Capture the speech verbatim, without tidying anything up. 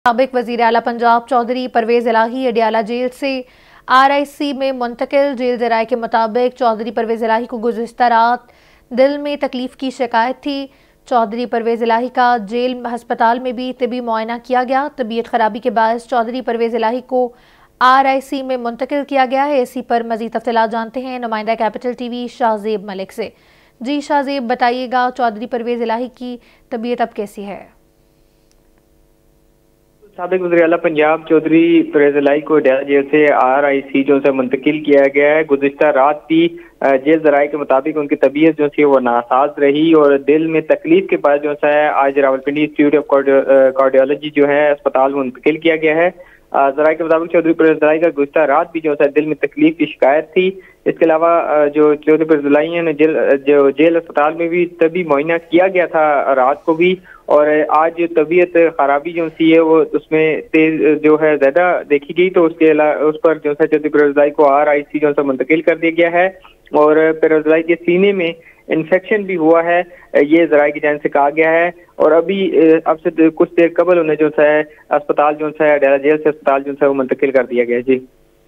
साबिक वजीर आला पंजाब चौधरी परवेज इलाही अडियाला जेल से आर आई सी में मुंतकिल। जेल जराये के मुताबिक चौधरी परवेज इलाही को गुज़िश्ता रात दिल में तकलीफ की शिकायत थी। चौधरी परवेज इलाही का जेल हस्पताल में भी तिबी मुआयना किया गया। तबीयत खराबी के बायस चौधरी परवेज इलाही को आर आई सी में मुंतकिल किया गया है। इसी पर मजीद तफसीलात जानते हैं नुमाइंदा कैपिटल टीवी शाहजेब मलिक से। जी शाहजेब, बताइएगा चौधरी परवेज इलाही की तबीयत अब कैसी है? साबिक वज़ीर आला पंजाब चौधरी परवेज इलाही को अडियाला जेल से आर आई सी जो है मुंतकिल किया गया है। गुज़िश्ता रात भी जेल जराये के मुताबिक उनकी तबीयत जो है वो नासाज रही और दिल में तकलीफ के बाद जो है आज रावलपिंडी इंस्टीट्यूट ऑफ कार्डियोलॉजी जो है अस्पताल में मुंतकिल किया गया है। जराये के मुताबिक चौधरी परवेज इलाही का गुज़िश्ता रात भी जो है दिल में तकलीफ की शिकायत थी। इसके अलावा जो चौधरी परवेज इलाही ने जेल जो जेल अस्पताल में भी तभी मुआयना किया गया था रात को भी, और आज तबीयत खराबी जो सी है वो उसमें तेज जो है ज्यादा देखी गई, तो उसके उस पर जो है चौधरी परवेज इलाही को आर आई सी जो है मुंतकिल कर दिया गया है। और परवेज इलाही के सीने में इन्फेक्शन भी हुआ है, ये जराये की जानिब से कहा गया है। और अभी अब से कुछ देर कबल उन्हें जो है अस्पताल जो है अडियाला जेल से अस्पताल जो है वो मुंतकिल कर दिया गया है। जी।